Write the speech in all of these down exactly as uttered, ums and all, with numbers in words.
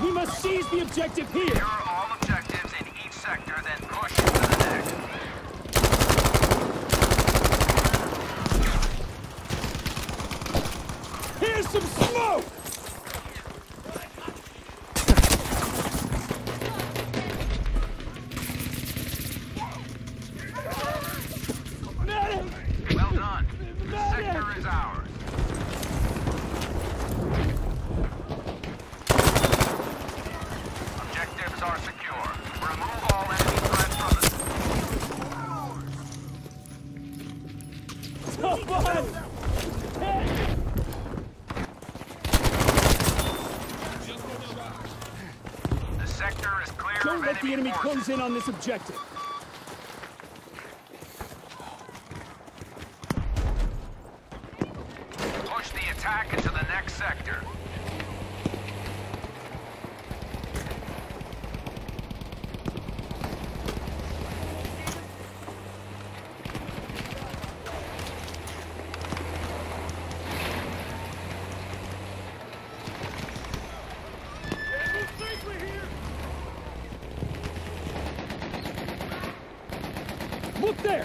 We must seize the objective here! Here are all objectives in each sector, then push to the next. Here's some smoke! Well done. The sector is ours. Objectives are secure. Remove all enemy threats from the... Come on! The sector is clear Don't of let the enemy forces. close in on this objective. Push the attack into the next sector. Look there!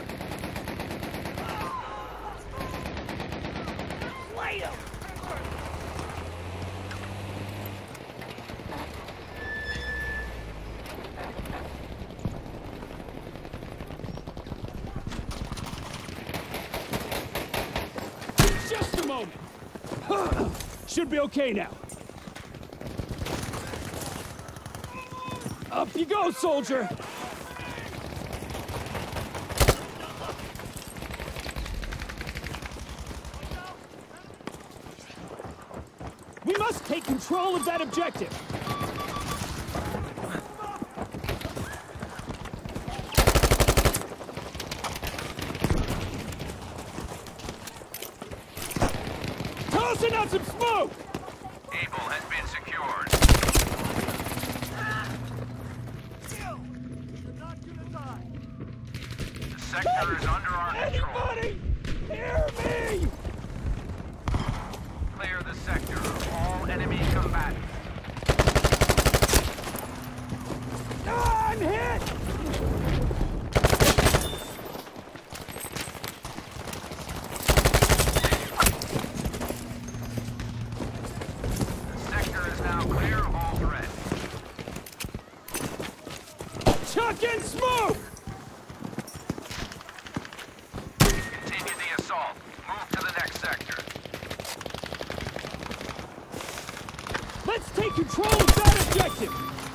Just a moment! Should be okay now. Up you go, soldier! We must take control of that objective! Tossing out some smoke! Able has been secured. The sector is under our control. Anybody! Hear me! Clear the sector of all enemy combatants. Ah, I'm hit! The sector is now clear of all threats. Chuck in smoke! Continue the assault. Move to the next sector. Let's take control of that objective!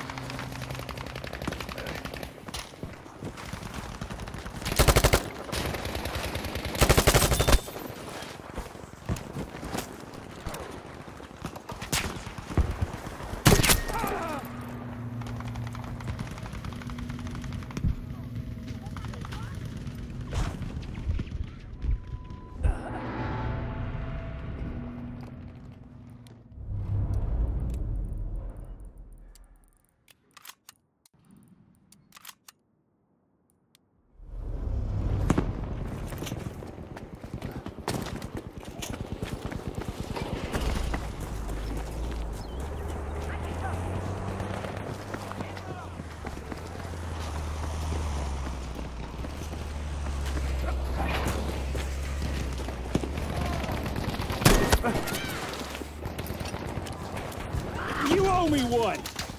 You owe me one!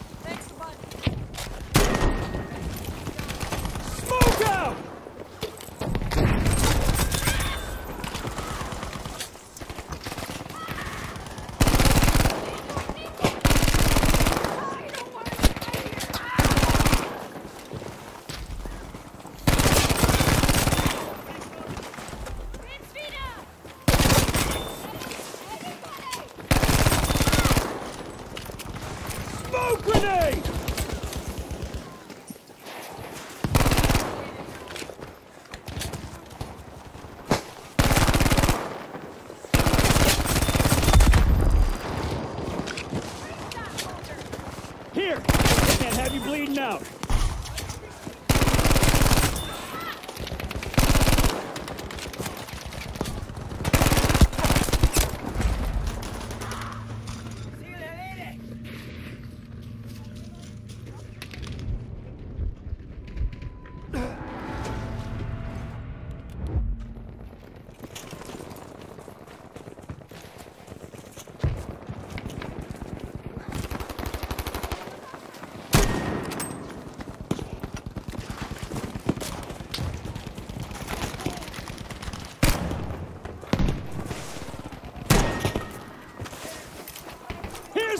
Smoke out! Smoke grenade! Here! Can't have you bleeding out.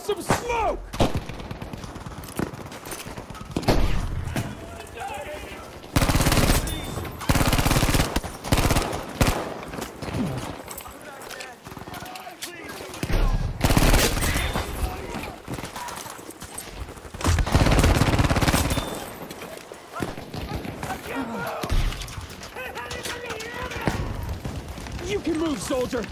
some smoke! You can move, soldier!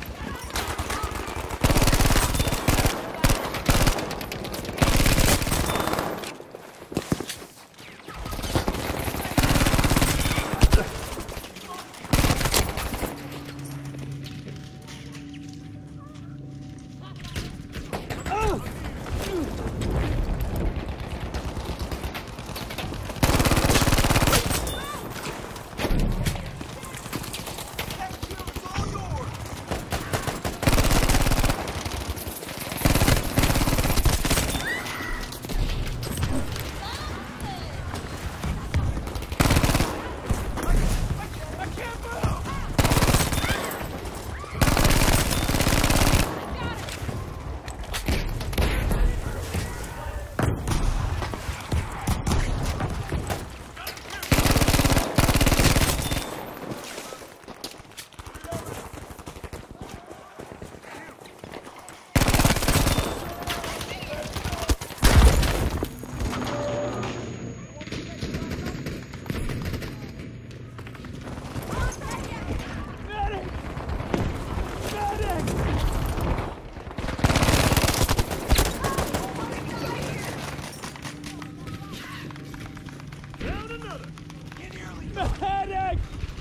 Medic!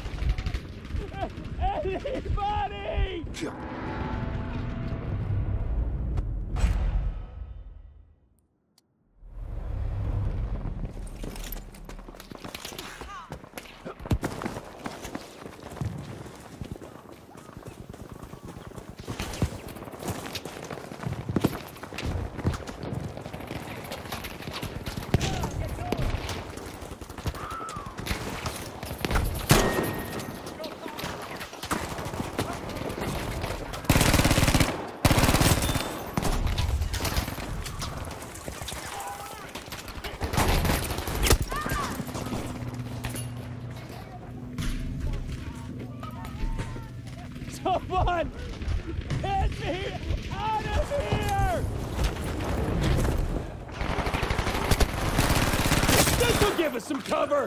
Anybody! Someone! Get me out of here! This will give us some cover!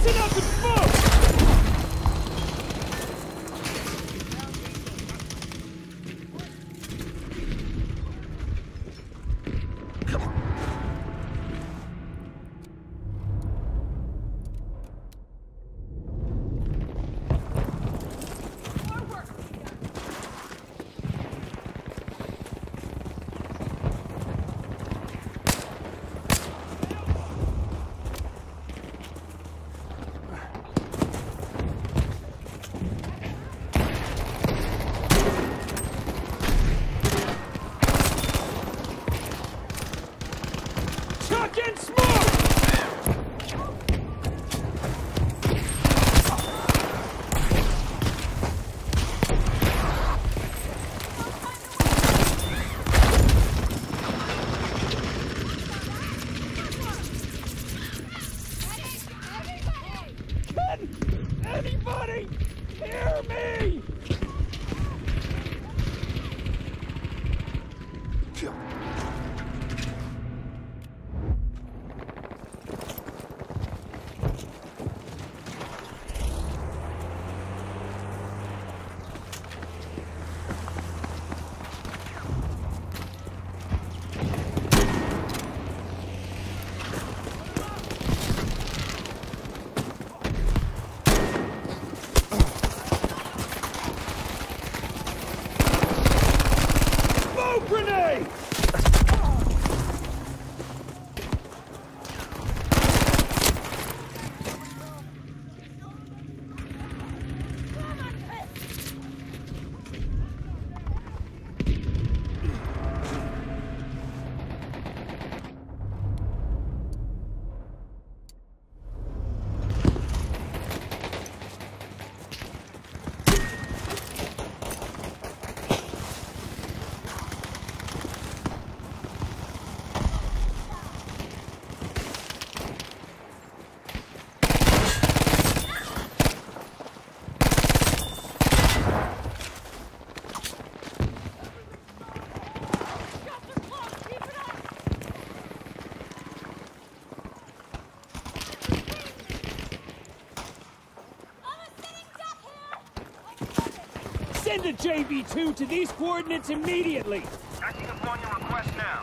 Listen up and smoke! Anybody hear me? Grenade! Send a J B two to these coordinates immediately! Acting upon your request now.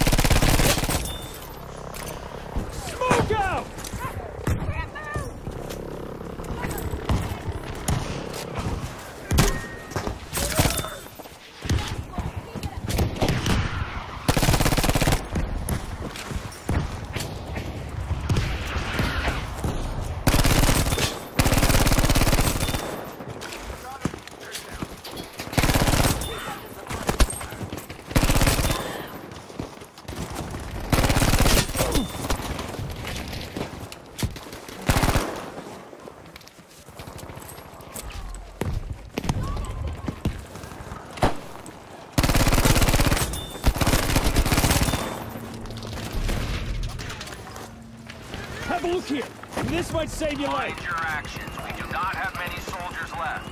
Smoke out! Have a look here. This might save your life. Mind your actions. We do not have many soldiers left.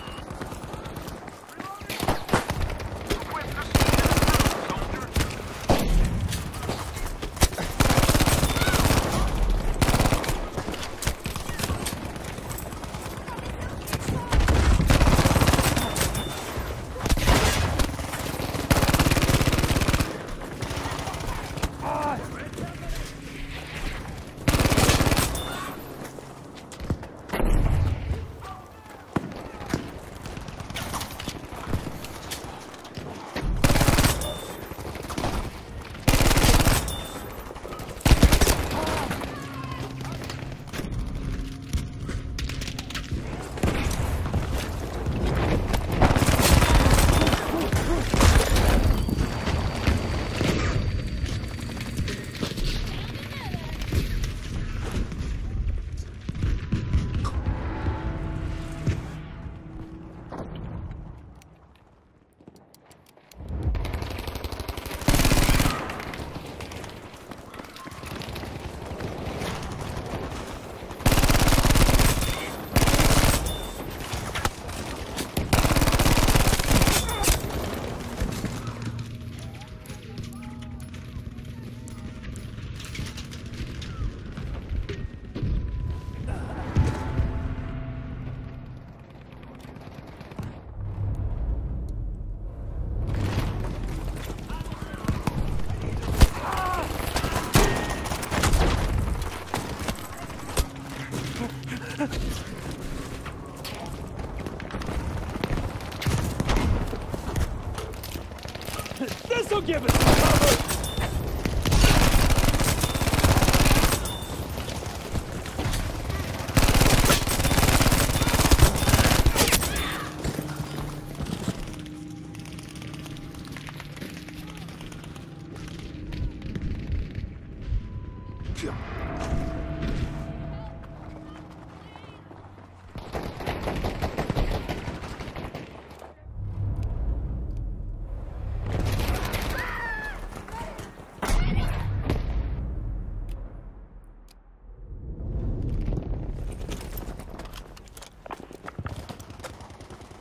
You give us cover!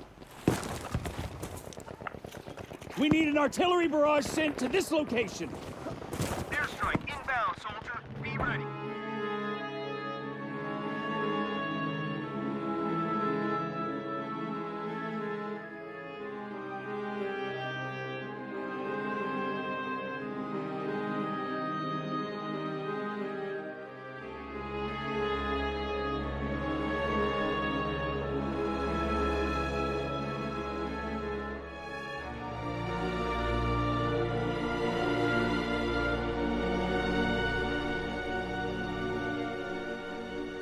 We need an artillery barrage sent to this location.